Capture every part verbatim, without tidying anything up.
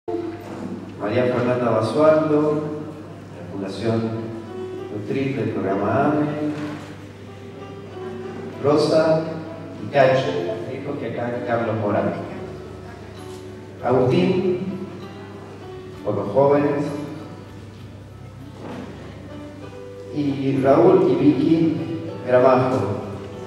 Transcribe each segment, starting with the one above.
María Fernanda Basualdo, la Fundación Nutrir del programa AME, Rosa y Cacho, dijo que acá Carlos Morán, Agustín, por los jóvenes, y Raúl y Vicky Gramajo.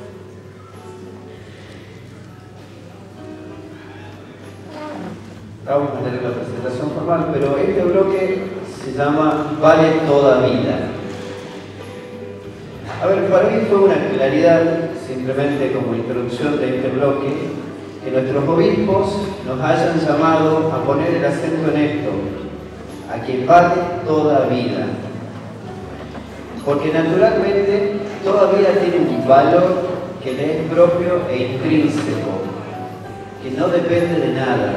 Vamos a tener la presentación formal, pero este bloque se llama Vale Toda Vida. A ver, para mí fue una claridad, simplemente como introducción de este bloque, que nuestros obispos nos hayan llamado a poner el acento en esto, a que vale toda vida. Porque naturalmente toda vida tiene un valor que le es propio e intrínseco, que no depende de nada.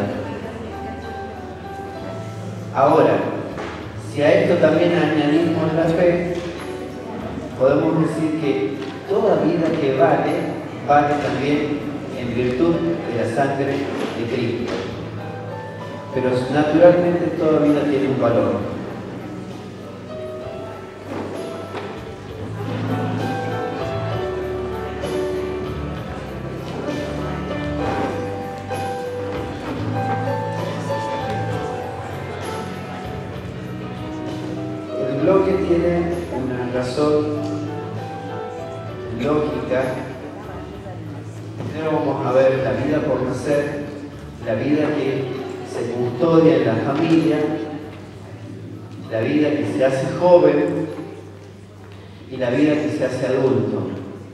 Ahora, si a esto también añadimos la fe, podemos decir que toda vida que vale, vale también en virtud de la sangre de Cristo. Pero naturalmente toda vida tiene un valor. El bloque tiene una razón lógica. Primero vamos a ver la vida por nacer, la vida que se custodia en la familia, la vida que se hace joven y la vida que se hace adulto.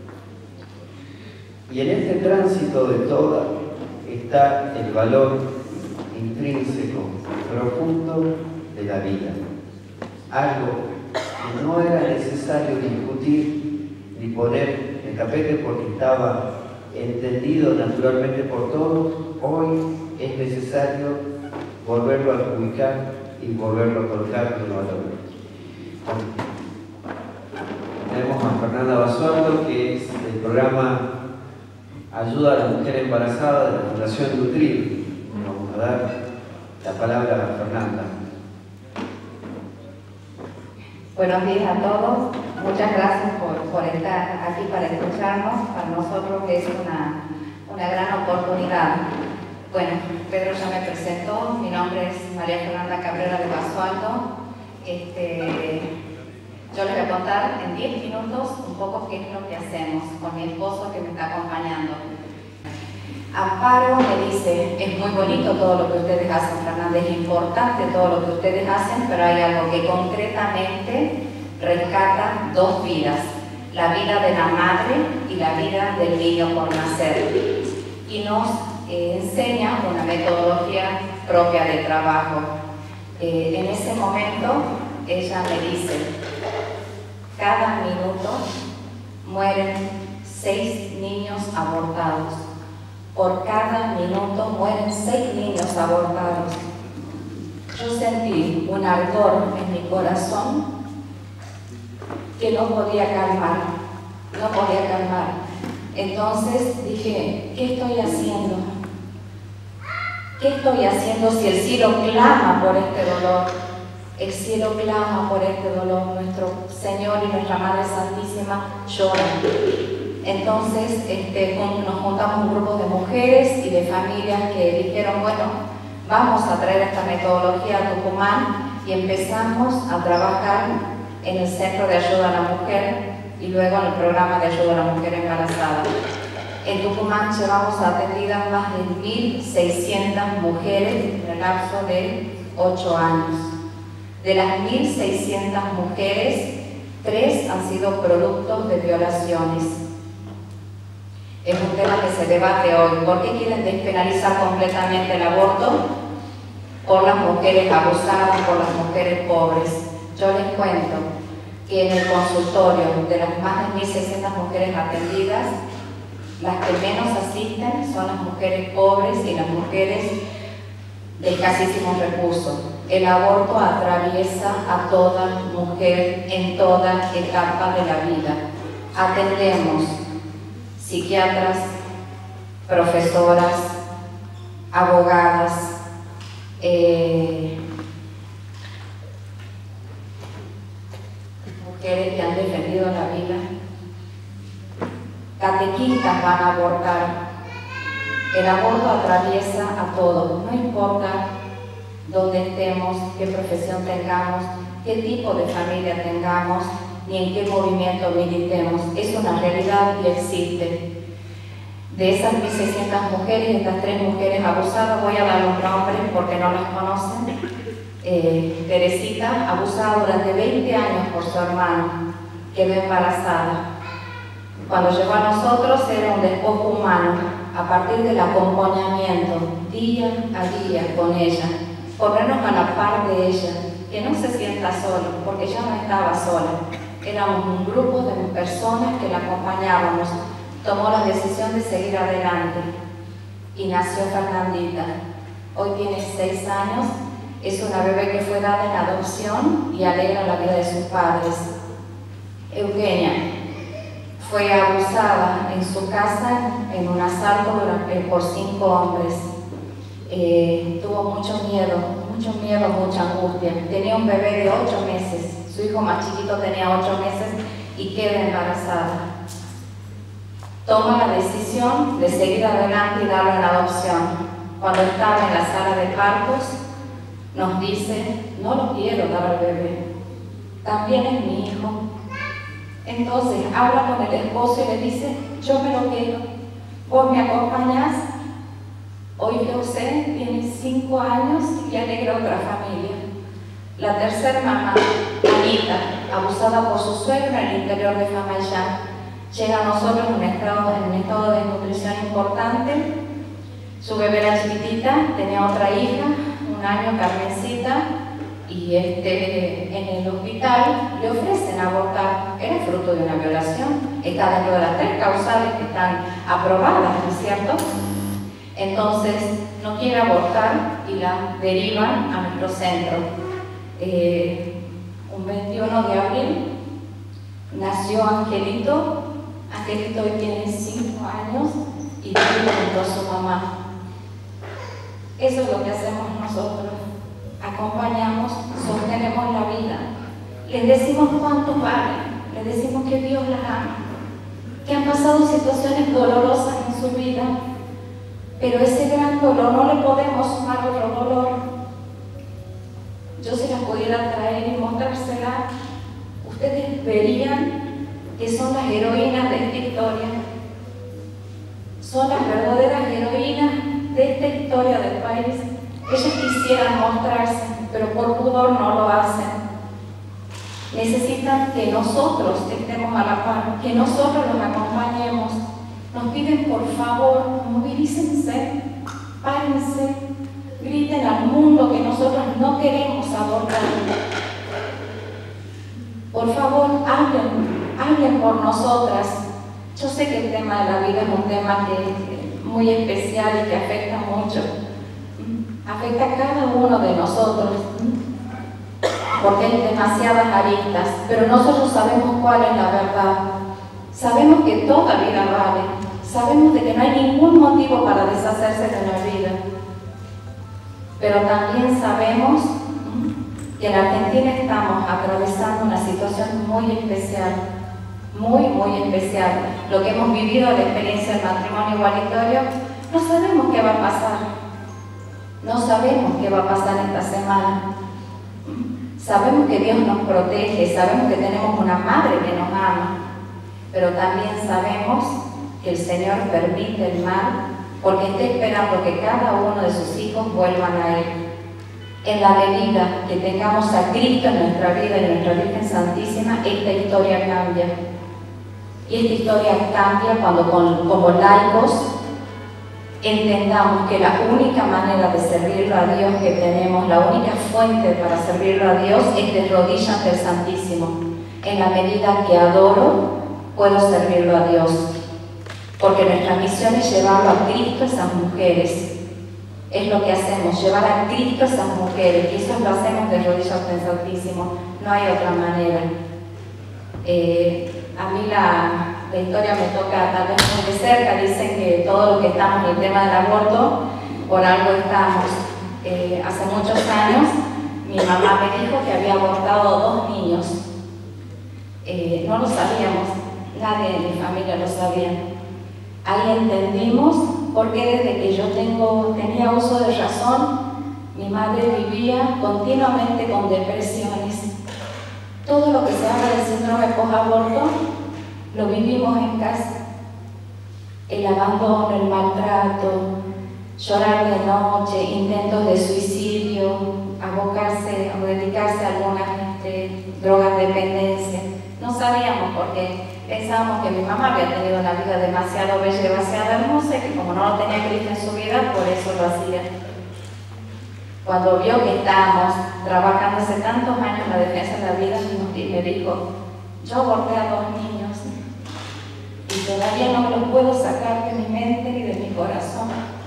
Y en este tránsito de toda está el valor intrínseco, profundo de la vida. Algo que no era necesario discutir ni poner en tapete porque estaba entendido naturalmente por todos, hoy es necesario volverlo a ubicar y volverlo a colocar en valor. Tenemos a Fernanda Basualdo, que es del programa Ayuda a la Mujer Embarazada de la Fundación Nutrir. Vamos a dar la palabra a Fernanda. Buenos días a todos, muchas gracias por, por estar aquí para escucharnos. Para nosotros es una, una gran oportunidad. Bueno, Pedro ya me presentó, mi nombre es María Fernanda Cabrera de Basualdo. Este, yo les voy a contar en diez minutos un poco qué es lo que hacemos con mi esposo que me está acompañando. Amparo me dice, es muy bonito todo lo que ustedes hacen, Fernanda, es importante todo lo que ustedes hacen, pero hay algo que concretamente rescata dos vidas, la vida de la madre y la vida del niño por nacer, y nos eh, enseña una metodología propia de trabajo. Eh, en ese momento ella me dice, cada minuto mueren seis niños abortados. Por cada minuto mueren seis niños abortados. Yo sentí un ardor en mi corazón que no podía calmar, no podía calmar. Entonces dije, ¿qué estoy haciendo? ¿Qué estoy haciendo si el cielo clama por este dolor? El cielo clama por este dolor. Nuestro Señor y nuestra Madre Santísima lloran. Entonces este, nos juntamos un grupo de mujeres y de familias que dijeron, bueno, vamos a traer esta metodología a Tucumán, y empezamos a trabajar en el Centro de Ayuda a la Mujer y luego en el programa de ayuda a la mujer embarazada. En Tucumán llevamos atendidas más de mil seiscientas mujeres en el lapso de ocho años. De las mil seiscientas mujeres, tres han sido productos de violaciones. Es un tema que se debate hoy. ¿Por qué quieren despenalizar completamente el aborto? Por las mujeres abusadas, por las mujeres pobres. Yo les cuento que en el consultorio de las más de mil seiscientas mujeres atendidas, las que menos asisten son las mujeres pobres y las mujeres de escasísimos recursos. El aborto atraviesa a toda mujer en toda etapa de la vida. Atendemos psiquiatras, profesoras, abogadas, eh, mujeres que han defendido la vida, catequistas van a abortar. El aborto atraviesa a todos, no importa dónde estemos, qué profesión tengamos, qué tipo de familia tengamos, ni en qué movimiento militemos. Es una realidad y existe. De esas mil seiscientas mujeres, estas tres mujeres abusadas, voy a dar los nombres porque no las conocen. Eh, Teresita, abusada durante veinte años por su hermano, quedó embarazada. Cuando llegó a nosotros era un despojo humano, a partir del acompañamiento, día a día con ella, ponernos a la par de ella, que no se sienta sola, porque ella no estaba sola. Éramos un grupo de personas que la acompañábamos. Tomó la decisión de seguir adelante y nació Fernandita. Hoy tiene seis años, es una bebé que fue dada en adopción y alegra la vida de sus padres. Eugenia fue abusada en su casa en un asalto por cinco hombres. Eh, tuvo mucho miedo, mucho miedo, mucha angustia. Tenía un bebé de ocho meses, su hijo más chiquito tenía ocho meses y queda embarazada. Toma la decisión de seguir adelante y darlo en adopción. Cuando estaba en la sala de partos, nos dice: no lo quiero dar al bebé, también es mi hijo. Entonces habla con el esposo y le dice: yo me lo quiero, vos me acompañás. Hoy José tiene cinco años y alegra otra familia. La tercera mamá, Anita, abusada por su suegro en el interior de Famayá, llega a nosotros en un estado, en un estado de nutrición importante. Su bebé era chiquitita, tenía otra hija, un año, Carmencita, y este, en el hospital le ofrecen abortar. Era fruto de una violación, está dentro de las tres causales que están aprobadas, ¿no es cierto? Entonces no quiere abortar y la derivan a nuestro centro. Eh, un veintiuno de abril nació Angelito. Angelito hoy tiene cinco años y vive junto a su mamá. Eso es lo que hacemos nosotros. Acompañamos, sostenemos la vida. Les decimos cuánto valen, les decimos que Dios las ama, que han pasado situaciones dolorosas en su vida, pero ese gran dolor no le podemos sumar otro dolor. Yo se las pudiera traer y mostrársela, ustedes verían que son las heroínas de esta historia. Son las verdaderas heroínas de esta historia del país. Ellas quisieran mostrarse, pero por pudor no lo hacen. Necesitan que nosotros estemos a la par, que nosotros los acompañemos. Nos piden por favor, movilícense, párense, griten al mundo que nosotros no queremos abortar. Por favor, hablen, hablen por nosotras. Yo sé que el tema de la vida es un tema que es muy especial y que afecta mucho. Afecta a cada uno de nosotros, porque hay demasiadas aristas, pero nosotros sabemos cuál es la verdad. Sabemos que toda vida vale, sabemos de que no hay ningún motivo para deshacerse de la vida, pero también sabemos que en Argentina estamos atravesando una situación muy especial, muy, muy especial. Lo que hemos vivido, la experiencia del matrimonio igualitario, no sabemos qué va a pasar. No sabemos qué va a pasar esta semana. Sabemos que Dios nos protege, sabemos que tenemos una madre que nos ama, pero también sabemos que el Señor permite el mal porque está esperando que cada uno de sus hijos vuelvan a Él. En la medida que tengamos a Cristo en nuestra vida y en nuestra Virgen Santísima, esta historia cambia. Y esta historia cambia cuando con, como laicos entendamos que la única manera de servirlo a Dios que tenemos, la única fuente para servirlo a Dios es de rodillas ante el Santísimo. En la medida que adoro, puedo servirlo a Dios. Porque nuestra misión es llevarlo a Cristo a esas mujeres. Es lo que hacemos, llevar a Cristo a esas mujeres. Y eso lo hacemos de rodillas ante el Santísimo. No hay otra manera. Eh, a mí la... La historia me toca tal vez muy de cerca. Dicen que todos los que estamos en el tema del aborto, por algo estamos. eh, hace muchos años, mi mamá me dijo que había abortado dos niños. Eh, no lo sabíamos, nadie en mi familia lo sabía. Ahí entendimos por qué desde que yo tengo, tenía uso de razón, mi madre vivía continuamente con depresiones. Todo lo que se habla del síndrome post-aborto lo vivimos en casa. El abandono, el maltrato, llorar de noche, intentos de suicidio, abocarse o dedicarse a algunas este, drogas dependencia. No sabíamos por qué. Pensábamos que mi mamá había tenido una vida demasiado bella y demasiado hermosa y que como no lo tenía Cristo en su vida, por eso lo hacía. Cuando vio que estábamos trabajando hace tantos años en la defensa de la vida, me dijo, yo aborté a dos niños y todavía no me los puedo sacar de mi mente ni de mi corazón.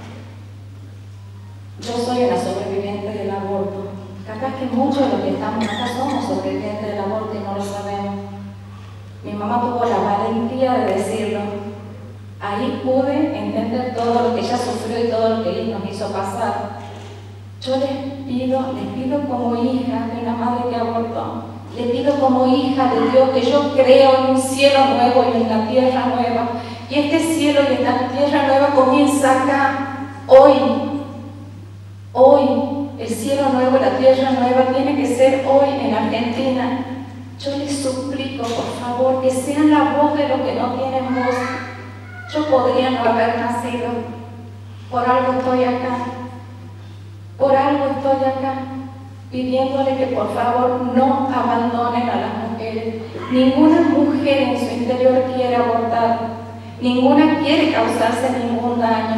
Yo soy una sobreviviente del aborto. Capaz que muchos de los que estamos acá somos sobrevivientes del aborto y no lo sabemos. Mi mamá tuvo la valentía de decirlo. Ahí pude entender todo lo que ella sufrió y todo lo que él nos hizo pasar. Yo les pido, les pido como hija de una madre que abortó, le pido como hija de Dios que yo creo en un cielo nuevo y en una tierra nueva. Y este cielo y esta tierra nueva comienza acá, hoy. Hoy, el cielo nuevo y la tierra nueva tiene que ser hoy en Argentina. Yo les suplico, por favor, que sean la voz de los que no tienen voz. Yo podría no haber nacido. Por algo estoy acá. Por algo estoy acá, pidiéndole que por favor no abandonen a las mujeres. Ninguna mujer en su interior quiere abortar. Ninguna quiere causarse ningún daño.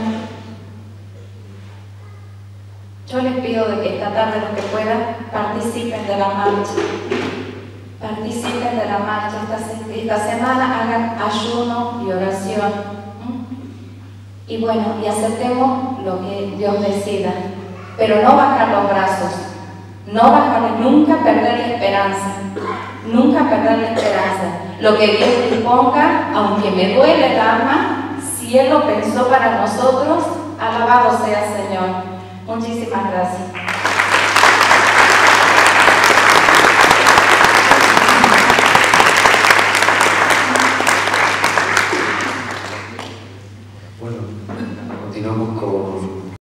Yo les pido de que esta tarde, los que puedan, participen de la marcha. Participen de la marcha. Esta, esta semana hagan ayuno y oración. ¿Mm? Y bueno, y aceptemos lo que Dios decida. Pero no bajar los brazos. No bajar, nunca perder la esperanza. Nunca perder la esperanza. Lo que Dios disponga, aunque me duele el alma, si Él lo pensó para nosotros, alabado sea el Señor. Muchísimas gracias.